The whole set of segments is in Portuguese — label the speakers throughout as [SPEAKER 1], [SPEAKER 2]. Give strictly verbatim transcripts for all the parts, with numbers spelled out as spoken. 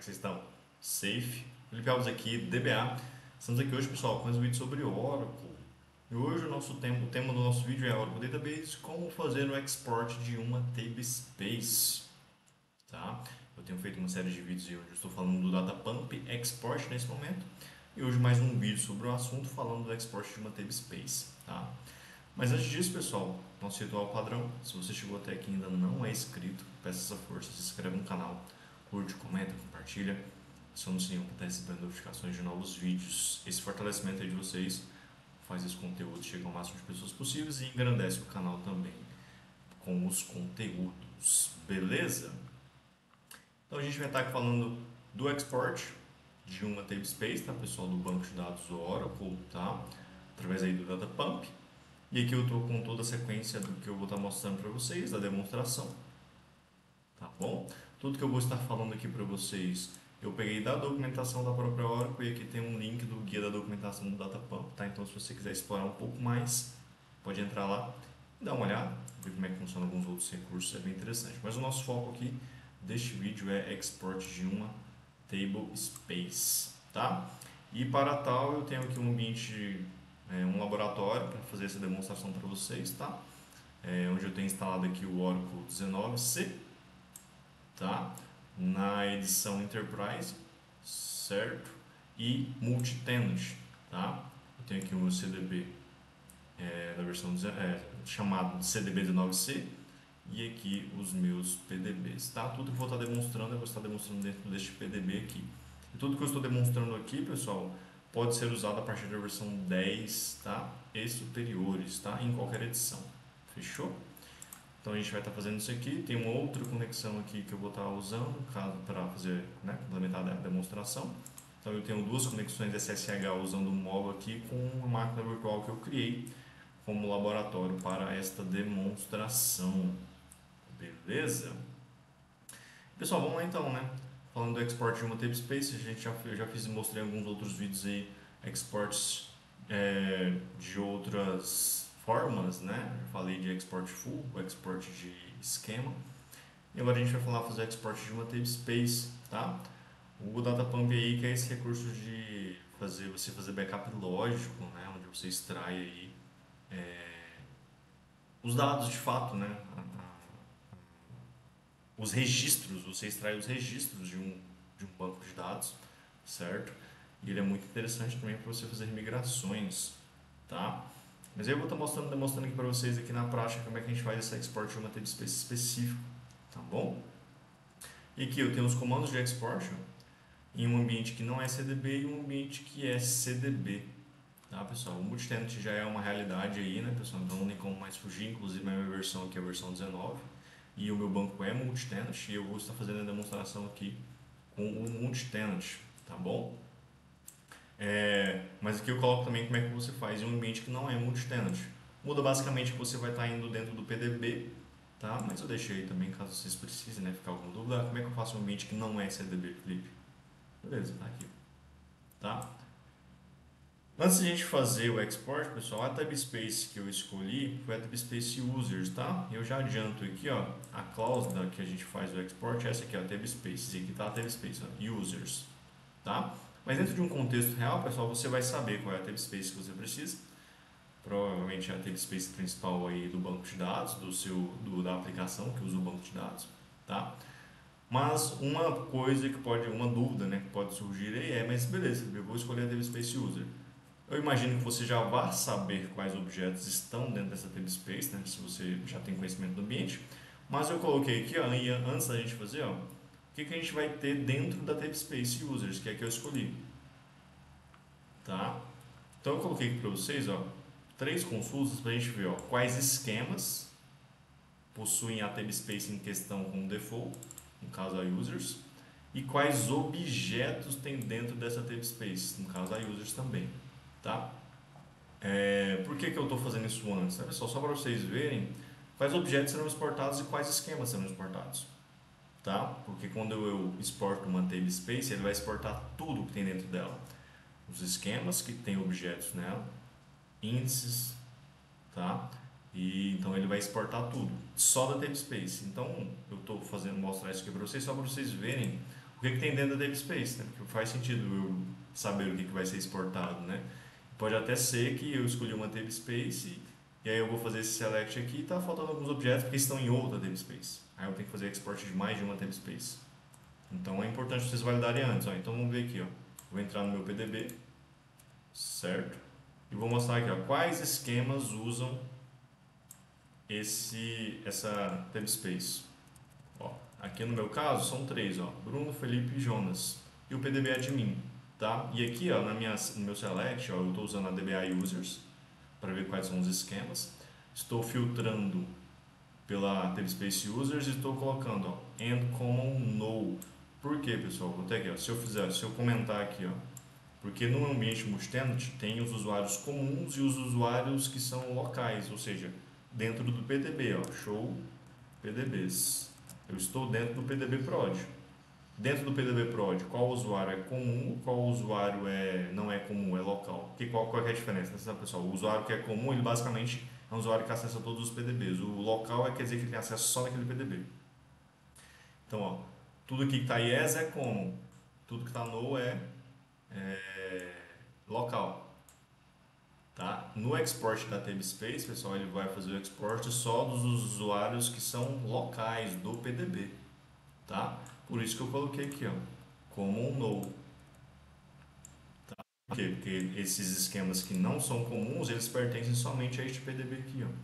[SPEAKER 1] que vocês estão? Safe? Felipe Alves aqui, D B A. Estamos aqui hoje, pessoal, com um vídeo sobre Oracle. E hoje o nosso tema, o tema do nosso vídeo é Oracle Database, como fazer o export de uma Tablespace. Tá? Eu tenho feito uma série de vídeos onde eu estou falando do Data Pump Export nesse momento. E hoje mais um vídeo sobre o assunto falando do export de uma Tablespace. Tá? Mas antes disso, pessoal, nosso ritual padrão, se você chegou até aqui e ainda não é inscrito, peça essa força, se inscreve no canal, curte, comenta, compartilha, aciona o sininho para estar recebendo notificações de novos vídeos. Esse fortalecimento aí de vocês faz esse conteúdo chegar ao máximo de pessoas possíveis e engrandece o canal também com os conteúdos, beleza? Então a gente vai estar aqui falando do export de uma Tablespace, tá, pessoal, do banco de dados Oracle, tá? Através aí do Data Pump. E aqui eu estou com toda a sequência do que eu vou estar mostrando para vocês, da demonstração, tá bom? Tudo que eu vou estar falando aqui para vocês, eu peguei da documentação da própria Oracle e aqui tem um link do guia da documentação do Data Pump, tá? Então se você quiser explorar um pouco mais, pode entrar lá e dar uma olhada, ver como é que funciona alguns outros recursos, é bem interessante. Mas o nosso foco aqui deste vídeo é export de uma Tablespace, tá? E para tal eu tenho aqui um ambiente, é, um laboratório para fazer essa demonstração para vocês, tá? É, onde eu tenho instalado aqui o Oracle dezenove C, tá? Na edição Enterprise, certo? E Multitenant, tá? Eu tenho aqui o meu C D B é, da versão é, chamado C D B dezenove C e aqui os meus P D Bs, tá? Tudo que eu vou estar demonstrando eu vou estar demonstrando dentro deste P D B aqui. E tudo que eu estou demonstrando aqui, pessoal, pode ser usado a partir da versão dez, tá? E superiores, tá? Em qualquer edição. Fechou? Então a gente vai estar fazendo isso aqui. Tem uma outra conexão aqui que eu vou estar usando para fazer, né, complementar a demonstração. Então eu tenho duas conexões S S H usando um móvel aqui com uma máquina virtual que eu criei como laboratório para esta demonstração. Beleza? Pessoal, vamos lá então, né? Falando do export de uma Tablespace, a gente já, eu já fiz e mostrei alguns outros vídeos aí, exports é, de outras formas, né? Eu falei de export full, export de esquema. E agora a gente vai falar fazer export de uma Tablespace, tá? O Data Pump aí que é esse recurso de fazer você fazer backup lógico, né? Onde você extrai aí é, os dados de fato, né? Os registros, você extrai os registros de um, de um banco de dados, certo? E ele é muito interessante também para você fazer migrações, tá? Mas eu vou estar mostrando, demonstrando aqui para vocês aqui na prática como é que a gente faz esse export de uma Tablespace específico, tá bom? E aqui eu tenho os comandos de export ó, em um ambiente que não é C D B e um ambiente que é C D B, tá, pessoal? O multitenant já é uma realidade aí, né, pessoal? Então não tem como mais fugir, inclusive a minha versão aqui é a versão dezenove. E o meu banco é multitenant e eu vou estar fazendo a demonstração aqui com o multitenant, tá bom? É, mas aqui eu coloco também como é que você faz em um ambiente que não é multitenant. Muda basicamente que você vai estar indo dentro do P D B, tá? Mas eu deixei aí também caso vocês precisem, né, ficar alguma dúvida. Como é que eu faço um ambiente que não é C D B, Felipe? Beleza, tá aqui, tá? Antes de a gente fazer o export, pessoal, a Tablespace que eu escolhi foi a Tablespace Users, tá? Eu já adianto aqui, ó, a cláusula que a gente faz o export é essa aqui, ó, Tablespace. E aqui tá a Tablespace, ó, Users, tá? Mas dentro de um contexto real, pessoal, você vai saber qual é a Tablespace que você precisa. Provavelmente é a Tablespace principal aí do banco de dados, do seu, do, da aplicação que usa o banco de dados, tá? Mas uma coisa que pode, uma dúvida, né, que pode surgir aí é, mas beleza, eu vou escolher a Tablespace User. Eu imagino que você já vai saber quais objetos estão dentro dessa Tablespace, né? Se você já tem conhecimento do ambiente. Mas eu coloquei aqui, ó, antes da gente fazer, ó, o que, que a gente vai ter dentro da Tablespace Users, que é a que eu escolhi. Tá? Então eu coloquei aqui para vocês, ó, três consultas para a gente ver, ó, quais esquemas possuem a Tablespace em questão como default, no caso a Users, e quais objetos tem dentro dessa Tablespace, no caso a Users também. Tá? É, por que, que eu estou fazendo isso antes? Né, pessoal, só para vocês verem quais objetos serão exportados e quais esquemas serão exportados. Tá? Porque quando eu exporto uma Tablespace, ele vai exportar tudo que tem dentro dela. Os esquemas que tem objetos nela, índices, tá? E então ele vai exportar tudo, só da Tablespace. Então eu estou fazendo mostrar isso aqui para vocês, só para vocês verem o que, que tem dentro da namespace, né? Porque faz sentido eu saber o que, que vai ser exportado, né? Pode até ser que eu escolhi uma namespace e aí eu vou fazer esse select aqui e tá faltando alguns objetos porque estão em outra namespace. Aí eu tenho que fazer export de mais de uma namespace. Então é importante vocês validarem antes. Ó. Então vamos ver aqui. Ó. Vou entrar no meu P D B, certo? E vou mostrar aqui ó, quais esquemas usam esse, essa namespace. Ó, aqui no meu caso são três, ó, Bruno, Felipe e Jonas. E o P D B admin, tá? E aqui ó, na minha, no meu select, ó, eu estou usando a D B A users para ver quais são os esquemas. Estou filtrando pela namespace users e estou colocando ó, and common no. Por quê, pessoal? Vou ter aqui, ó, se eu fizer, se eu comentar aqui, ó, porque no ambiente multitenant tem os usuários comuns e os usuários que são locais, ou seja, dentro do P D B, ó, show P D Bs. Eu estou dentro do P D B prod. Dentro do P D B prod, qual usuário é comum, qual usuário é, não é comum, é local? Que, qual, qual é a diferença? Sabe, pessoal? O usuário que é comum, ele basicamente é um usuário que acessa todos os P D Bs. O local é, quer dizer que ele tem acesso só naquele P D B. Então, ó, tudo que está yes é common, tudo que está no é, é local. Tá? No export da namespace, pessoal, ele vai fazer o export só dos usuários que são locais do P D B. Tá? Por isso que eu coloquei aqui, ó, common no. Tá? Por quê? Porque esses esquemas que não são comuns, eles pertencem somente a este P D B aqui, ó.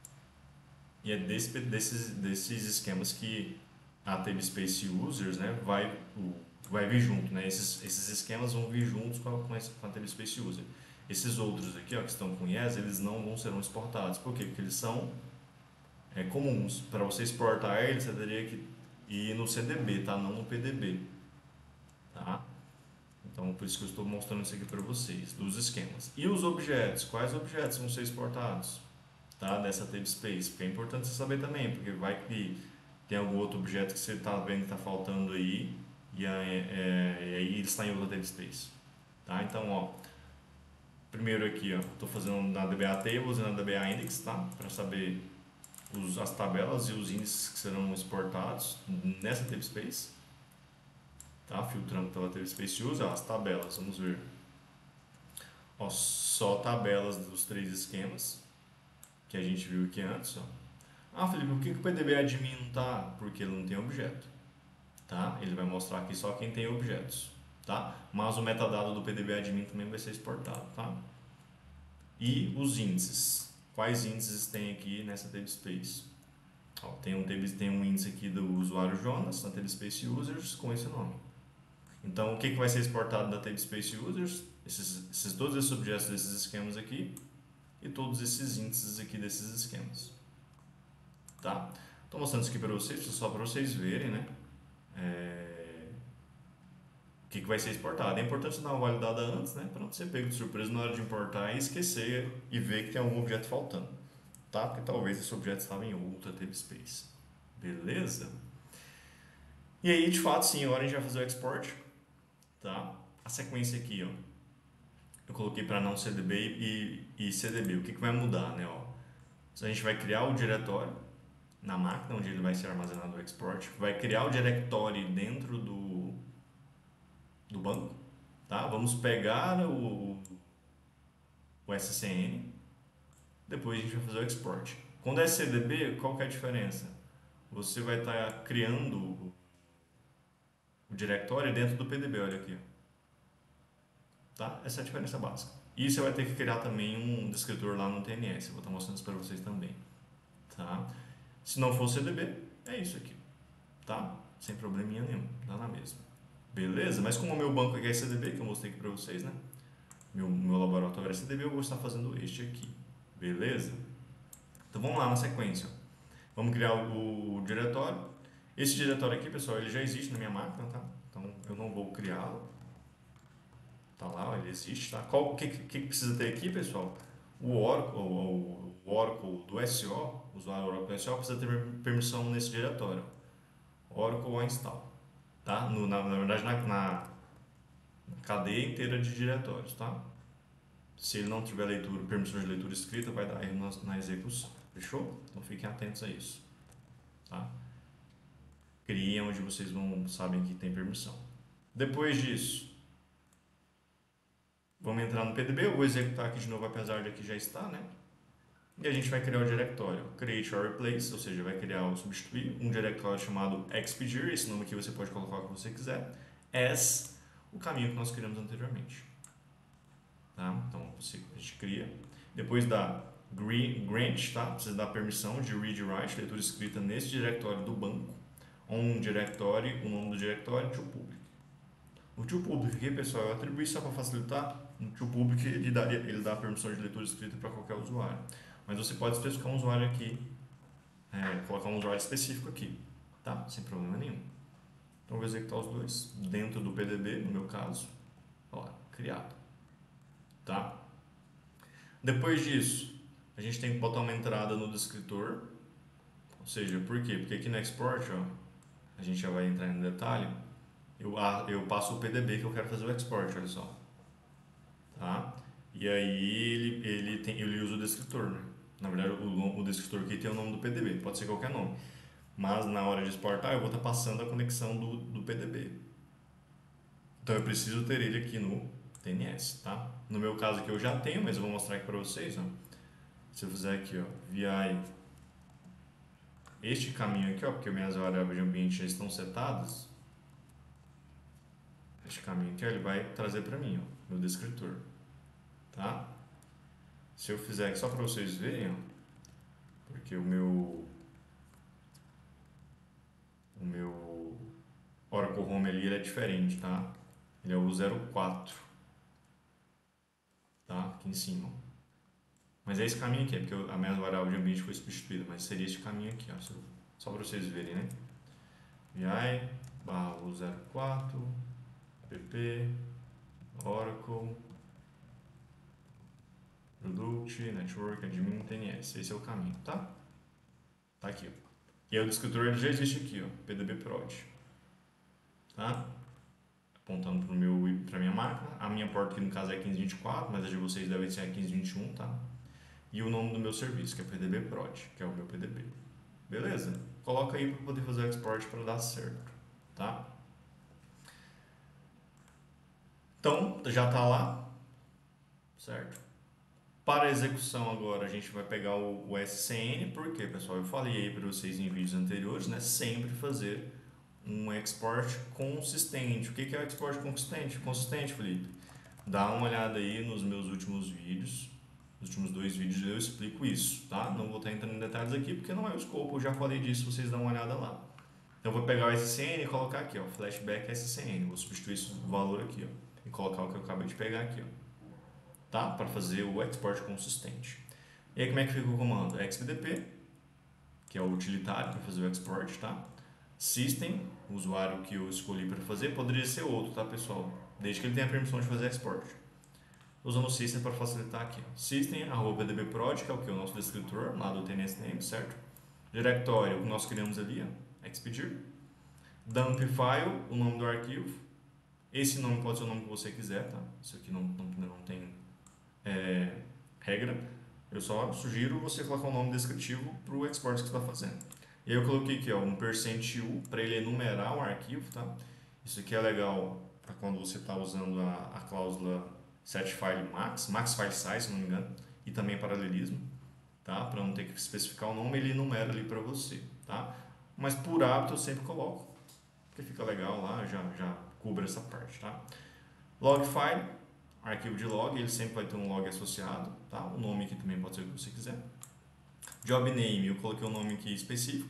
[SPEAKER 1] E é desse, desses, desses esquemas que a namespace users, né, vai, vai vir junto, né? Esses, esses esquemas vão vir juntos com a, com a namespace user. Esses outros aqui, ó, que estão com yes, eles não vão serão exportados. Por quê? Porque eles são é, comuns. Para você exportar eles, você teria que ir no C D B, tá? Não no P D B. Tá? Então, por isso que eu estou mostrando isso aqui para vocês, dos esquemas. E os objetos? Quais objetos vão ser exportados? Tá? Dessa namespace. Porque é importante você saber também, porque vai que tem algum outro objeto que você está vendo que está faltando aí, e aí, é, e aí ele está em outra namespace. Tá? Então, ó, primeiro aqui, ó, estou fazendo na D B A tables e na D B A index, tá? Para saber os, as tabelas e os índices que serão exportados nessa namespace. Tá? Filtrando pela namespace user, as tabelas, vamos ver. Ó, só tabelas dos três esquemas que a gente viu aqui antes, ó. Ah, Felipe, por que, que o P D B admin não tá? Porque ele não tem objeto, tá? Ele vai mostrar aqui só quem tem objetos, tá? Mas o metadado do P D B admin também vai ser exportado, tá? E os índices. Quais índices tem aqui nessa namespace? Ó, tem, um, tem um índice aqui do usuário Jonas, na namespace users, com esse nome. Então, o que, que vai ser exportado da namespace users? Esses, esses, todos esses objetos desses esquemas aqui e todos esses índices aqui desses esquemas. Tá? Estou mostrando isso aqui para vocês, só para vocês verem, né? É... O que, que vai ser exportado. É importante dar uma validada antes, né? Para não ser pego de surpresa na hora de importar e esquecer e ver que tem algum objeto faltando. Tá? Porque talvez esse objeto estava em outra namespace. Beleza? E aí, de fato, sim, agora a gente vai fazer o export. Tá? A sequência aqui, ó, eu coloquei para não C D B e, e C D B. O que, que vai mudar, né? Ó, a gente vai criar o diretório na máquina onde ele vai ser armazenado o export, vai criar o diretório dentro do, do banco, tá? Vamos pegar o, o S C N, depois a gente vai fazer o export. Quando é C D B, qual que é a diferença? Você vai estar tá criando o, o diretório dentro do P D B, olha aqui. Tá? Essa é a diferença básica. E você vai ter que criar também um descritor lá no T N S, eu vou estar mostrando isso para vocês também. Tá? Se não for C D B, é isso aqui, tá? Sem probleminha nenhum, dá na mesma. Beleza? Mas como o meu banco aqui é C D B, que eu mostrei aqui para vocês, né? Meu, meu laboratório é C D B, eu vou estar fazendo este aqui. Beleza? Então vamos lá na sequência. Vamos criar o, o diretório. Esse diretório aqui, pessoal, ele já existe na minha máquina, tá? Então eu não vou criá-lo. Tá lá, ele existe, tá? O que, que precisa ter aqui, pessoal? O Oracle, o, o Oracle do S O, o usuário Oracle do S O, precisa ter permissão nesse diretório. Oracle install, tá? No, na, na verdade, na, na cadeia inteira de diretórios, tá? Se ele não tiver leitura, permissão de leitura escrita, vai dar erro na, na execução. Fechou? Então fiquem atentos a isso, tá? Criem onde vocês vão sabem que tem permissão. Depois disso, vamos entrar no P D B. Eu vou executar aqui de novo, apesar de aqui já estar, né? E a gente vai criar o diretório create or replace, ou seja, vai criar ou substituir um diretório chamado expedir, esse nome aqui você pode colocar o que você quiser, as o caminho que nós criamos anteriormente. Tá? Então você, a gente cria, depois dá grant, tá? Precisa dar permissão de read e write, leitura escrita nesse diretório do banco, um diretório, o nome do diretório, to public. O to public aqui, pessoal, eu atribuí só para facilitar. O to public ele dá, ele dá a permissão de leitura escrita para qualquer usuário. Mas você pode especificar um usuário aqui, é, colocar um usuário específico aqui, tá? Sem problema nenhum. Então eu vou executar os dois dentro do P D B, no meu caso, ó, criado, tá? Depois disso, a gente tem que botar uma entrada no descritor, ou seja, por quê? Porque aqui no export, ó, a gente já vai entrar no detalhe, eu, eu passo o P D B que eu quero fazer o export, olha só, tá? E aí ele, ele, tem, ele usa o descritor, né? Na verdade, o, o descritor aqui tem o nome do P D B, pode ser qualquer nome. Mas na hora de exportar, eu vou estar passando a conexão do, do P D B. Então eu preciso ter ele aqui no T N S, tá? No meu caso aqui eu já tenho, mas eu vou mostrar aqui para vocês, ó. Se eu fizer aqui, ó, V I, este caminho aqui, ó, porque minhas variáveis de ambiente já estão setadas, este caminho aqui, ó, ele vai trazer para mim, ó, no descritor, tá? Se eu fizer aqui só para vocês verem, ó, porque o meu o meu Oracle Home ali ele é diferente, tá? Ele é o zero quatro, tá? Aqui em cima. Mas é esse caminho aqui, é porque a minha variável de ambiente foi substituída, mas seria esse caminho aqui, ó, só para vocês verem, né? V I barra zero quatro pp Oracle Product Network Admin T N S. Esse é o caminho, tá? Tá aqui, ó. E aí o descritor ele já existe aqui, ó, P D B prod, tá? Apontando para meu para minha máquina. A minha porta aqui no caso é quinze vinte e quatro, mas a de vocês deve ser a quinze vinte e um, tá? E o nome do meu serviço, que é P D B prod, que é o meu P D B. Beleza? Coloca aí para poder fazer o export para dar certo, tá? Então, já tá lá, certo? Para a execução agora, a gente vai pegar o, o S C N, porque, pessoal, eu falei aí para vocês em vídeos anteriores, né? Sempre fazer um export consistente. O que é o export consistente? Consistente, Felipe? Dá uma olhada aí nos meus últimos vídeos, nos últimos dois vídeos eu explico isso, tá? Não vou estar entrando em detalhes aqui, porque não é o escopo, eu já falei disso, vocês dão uma olhada lá. Então, eu vou pegar o S C N e colocar aqui, ó, flashback S C N, vou substituir esse valor aqui, ó, e colocar o que eu acabei de pegar aqui, ó. Tá? Para fazer o export consistente. E aí como é que fica o comando? xbdp, que é o utilitário para fazer o export, tá? System, o usuário que eu escolhi para fazer, poderia ser outro, tá, pessoal? Desde que ele tenha a permissão de fazer export. Usando o system para facilitar aqui. System, arroba dbprod, que é o que? O nosso descritor, lá do T N S name, certo? Diretório, o que nós criamos ali, ó, expedir. Dump file, o nome do arquivo. Esse nome pode ser o nome que você quiser, tá? Isso aqui não, não, não tem É, regra, eu só sugiro você colocar o nome descritivo para o export que você está fazendo. E aí eu coloquei aqui, ó, um percent U para ele enumerar o arquivo, tá? Isso aqui é legal para quando você está usando a, a cláusula setFile max, max file size, se não me engano, e também paralelismo, tá? Para não ter que especificar o nome, ele enumera ali para você, tá? Mas por hábito eu sempre coloco, porque fica legal lá, já, já cubra essa parte, tá? Log file, arquivo de log, ele sempre vai ter um log associado, tá? O nome aqui também pode ser o que você quiser. Job name, eu coloquei um nome aqui específico,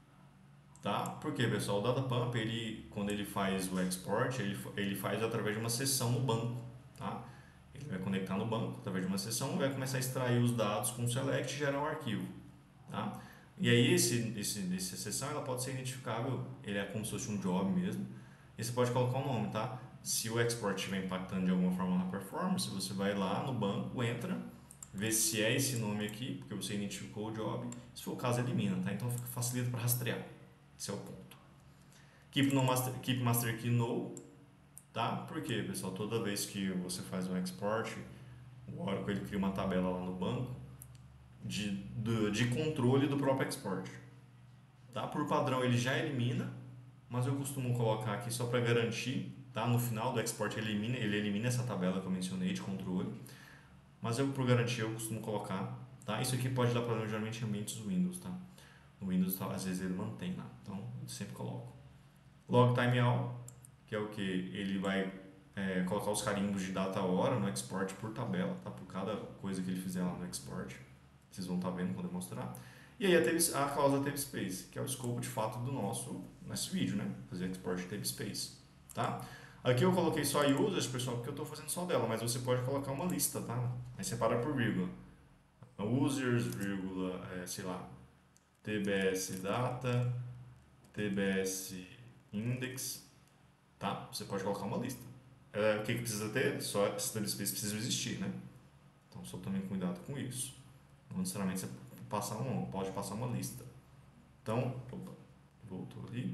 [SPEAKER 1] tá? Porque, pessoal, o Datapump, ele, quando ele faz o export, ele, ele faz através de uma sessão no banco, tá? Ele vai conectar no banco através de uma sessão e vai começar a extrair os dados com o select e gerar um arquivo, tá? E aí, esse, esse, essa sessão, ela pode ser identificável, ele é como se fosse um job mesmo, e você pode colocar um nome, tá? Se o export estiver impactando de alguma forma na performance, você vai lá no banco, entra, vê se é esse nome aqui, porque você identificou o job, se for o caso, elimina, tá? Então facilita para rastrear, esse é o ponto. Keep, no master, keep master key no, tá? Por quê, pessoal? Toda vez que você faz um export, o Oracle ele cria uma tabela lá no banco de, de, de controle do próprio export, tá? Por padrão ele já elimina, mas eu costumo colocar aqui só para garantir, tá? tá? No final do export ele elimina, ele elimina essa tabela que eu mencionei de controle, mas eu, por garantia, eu costumo colocar, tá? Isso aqui pode dar problema geralmente em ambientes Windows, tá? No Windows, tá, às vezes ele mantém lá, então eu sempre coloco. Log timeout, que é o que? Ele vai é, colocar os carimbos de data hora no export por tabela, tá? Por cada coisa que ele fizer lá no export. Vocês vão estar vendo quando eu mostrar. E aí a, table, a cláusula table space, que é o escopo de fato do nosso, nosso vídeo, né? Fazer export de table space, tá? Aqui eu coloquei só users, pessoal, porque eu estou fazendo só dela, mas você pode colocar uma lista, tá? Aí separa por vírgula. Users, vírgula, é, sei lá, tbs data, tbs index, tá? Você pode colocar uma lista. É, o que, que precisa ter? Só esse table space precisa existir, né? Então só tomem cuidado com isso. Não necessariamente você passar um, pode passar uma lista. Então, opa, voltou ali.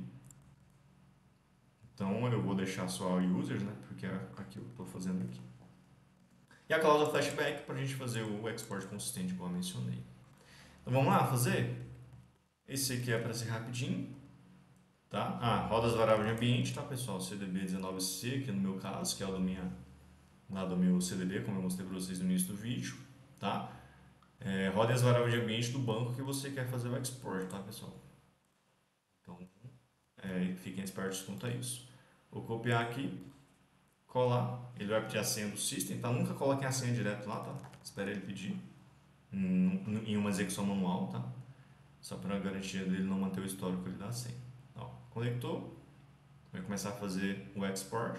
[SPEAKER 1] Então eu vou deixar só users, né? Porque é aqui eu estou fazendo aqui. E a cláusula flashback para a gente fazer o export consistente, como eu mencionei. Então vamos lá fazer? Esse aqui é para ser rapidinho, tá? Ah, roda as variáveis de ambiente, tá pessoal? C D B dezenove C, aqui no meu caso, que é o do minha, lá do meu C D B, como eu mostrei para vocês no início do vídeo, tá? É, rodem as variáveis de ambiente do banco que você quer fazer o export, tá pessoal? Então, é, fiquem espertos quanto a isso. Vou copiar aqui, colar, ele vai pedir a senha do system, tá? Nunca coloquem a senha direto lá, tá? Espera ele pedir em uma execução manual, tá? Só para a garantia dele não manter o histórico da senha. Ó, conectou, vai começar a fazer o export.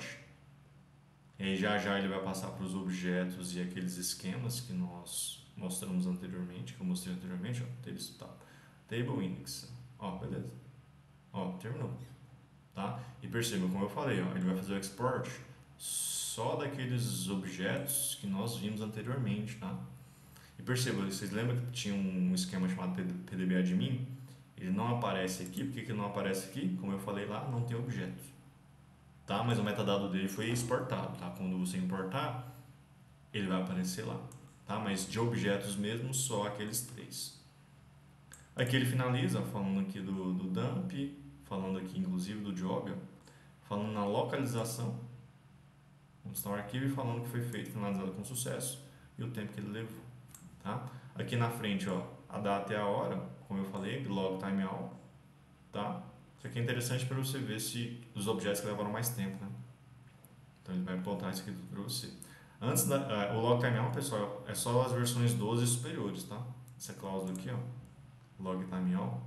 [SPEAKER 1] E aí já já ele vai passar para os objetos e aqueles esquemas que nós mostramos anteriormente, que eu mostrei anteriormente, ó, table, tá. Table index. Ó, beleza. Ó, terminou. Tá? E perceba, como eu falei, ó, ele vai fazer o export só daqueles objetos que nós vimos anteriormente, tá? E perceba, vocês lembram que tinha um esquema chamado P D B admin? Ele não aparece aqui, por que ele não aparece aqui? Como eu falei lá, não tem objetos, tá? Mas o metadado dele foi exportado, tá? Quando você importar, ele vai aparecer lá, tá? Mas de objetos mesmo, só aqueles três. Aqui ele finaliza falando aqui do, do dump, falando aqui inclusive do job, ó, falando na localização, onde está o arquivo e falando que foi feito, finalizado com sucesso e o tempo que ele levou, tá? Aqui na frente, ó, a data e a hora, como eu falei, log timeout, tá? Isso aqui é interessante para você ver se os objetos que levaram mais tempo, né? Então ele vai botar isso aqui tudo para você. Antes da, uh, o log timeout, pessoal, é só as versões doze e superiores, tá? Essa cláusula aqui, ó, log timeout,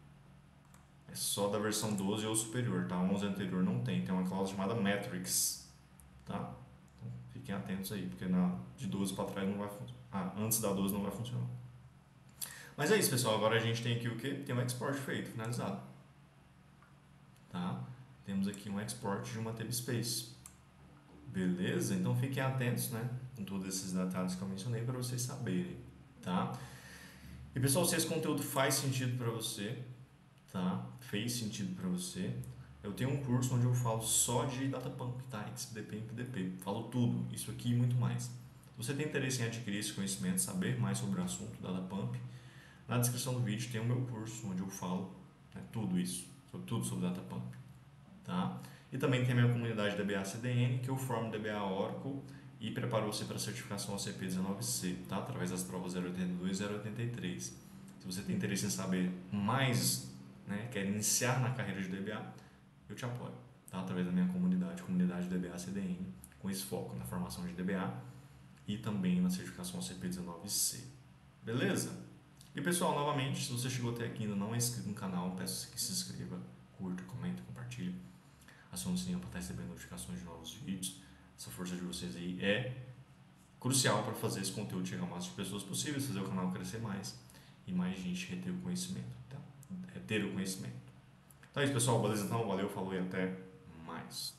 [SPEAKER 1] é só da versão doze ou superior, tá? onze anterior não tem, tem uma cláusula chamada metrics, tá? Então, fiquem atentos aí, porque na, de doze para trás não vai funcionar. Ah, antes da doze não vai funcionar. Mas é isso, pessoal. Agora a gente tem aqui o que? Tem um export feito, finalizado. Tá? Temos aqui um export de uma table space. Beleza? Então fiquem atentos, né? Com todos esses detalhes que eu mencionei para vocês saberem, tá? E pessoal, se esse conteúdo faz sentido para você, tá? Fez sentido para você, eu tenho um curso onde eu falo só de data pump, tá? X P D P e M P D P. Falo tudo, isso aqui e muito mais. Se você tem interesse em adquirir esse conhecimento, saber mais sobre o assunto data pump, na descrição do vídeo tem o meu curso onde eu falo, né, tudo isso, sobre, tudo sobre data pump, tá? E também tem a minha comunidade D B A C D N, que eu formo D B A Oracle e preparo você para a certificação O C P dezenove C, tá? Através das provas zero oitenta e dois e zero oitenta e três. Se você tem interesse em saber mais, né, quer iniciar na carreira de D B A, eu te apoio, tá? Através da minha comunidade, comunidade D B A C D N, com esse foco na formação de D B A e também na certificação O C P dezenove C. Beleza? E pessoal, novamente, se você chegou até aqui e ainda não é inscrito no canal, peço que se inscreva, curta, comenta, compartilha. Acione o sininho para estar recebendo notificações de novos vídeos. Essa força de vocês aí é crucial para fazer esse conteúdo chegar a mais de pessoas possíveis, fazer o canal crescer mais e mais gente reter o conhecimento, tá? Reter o conhecimento. Então é isso, pessoal. Beleza? Então, valeu, falou e até mais.